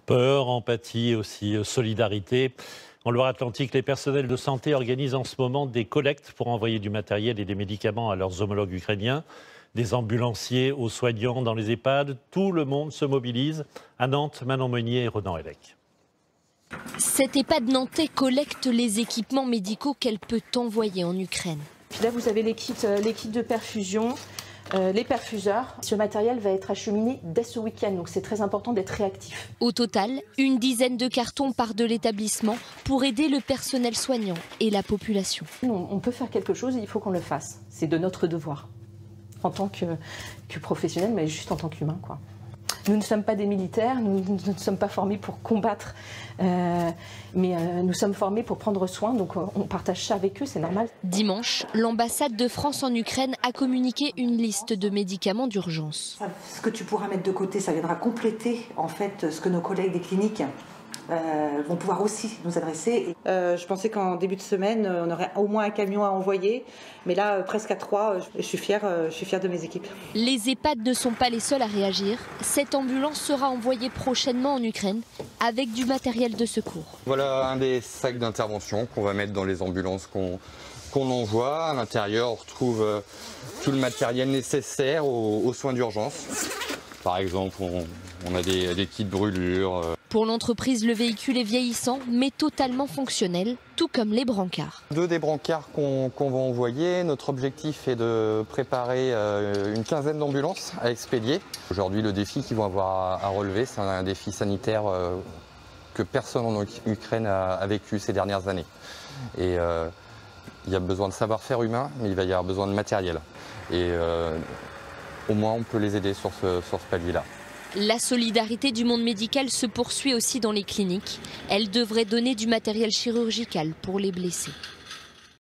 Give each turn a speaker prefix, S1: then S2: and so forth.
S1: Peur, empathie et aussi solidarité. En Loire-Atlantique, les personnels de santé organisent en ce moment des collectes pour envoyer du matériel et des médicaments à leurs homologues ukrainiens. Des ambulanciers aux soignants dans les EHPAD, tout le monde se mobilise. À Nantes, Manon Meunier et Ronan Hellec.
S2: Cet EHPAD nantais collecte les équipements médicaux qu'elle peut envoyer en Ukraine.
S3: Puis là, vous avez les kits de perfusion, les perfuseurs. Ce matériel va être acheminé dès ce week-end, donc c'est très important d'être réactif.
S2: Au total, une dizaine de cartons partent de l'établissement pour aider le personnel soignant et la population.
S3: On peut faire quelque chose et il faut qu'on le fasse. C'est de notre devoir, en tant que professionnel, mais juste en tant qu'humain, quoi. Nous ne sommes pas des militaires, nous ne sommes pas formés pour combattre, mais nous sommes formés pour prendre soin, donc on partage ça avec eux, c'est normal.
S2: Dimanche, l'ambassade de France en Ukraine a communiqué une liste de médicaments d'urgence.
S4: Ce que tu pourras mettre de côté, ça viendra compléter en fait ce que nos collègues des cliniques vont pouvoir aussi nous adresser. Je pensais qu'en début de semaine, on aurait au moins un camion à envoyer, mais là, presque à 3, je suis fière de mes équipes.
S2: Les EHPAD ne sont pas les seuls à réagir. Cette ambulance sera envoyée prochainement en Ukraine avec du matériel de secours.
S5: Voilà un des sacs d'intervention qu'on va mettre dans les ambulances qu'on envoie. À l'intérieur, on retrouve tout le matériel nécessaire aux soins d'urgence. Par exemple, on a des kits de brûlure.
S2: Pour l'entreprise, le véhicule est vieillissant, mais totalement fonctionnel, tout comme les brancards.
S5: 2 des brancards qu'on va envoyer. Notre objectif est de préparer une quinzaine d'ambulances à expédier. Aujourd'hui, le défi qu'ils vont avoir à relever, c'est un défi sanitaire que personne en Ukraine a vécu ces dernières années. Et il y a besoin de savoir-faire humain, mais il va y avoir besoin de matériel. Et au moins, on peut les aider sur ce palier-là.
S2: La solidarité du monde médical se poursuit aussi dans les cliniques. Elle devrait donner du matériel chirurgical pour les blessés.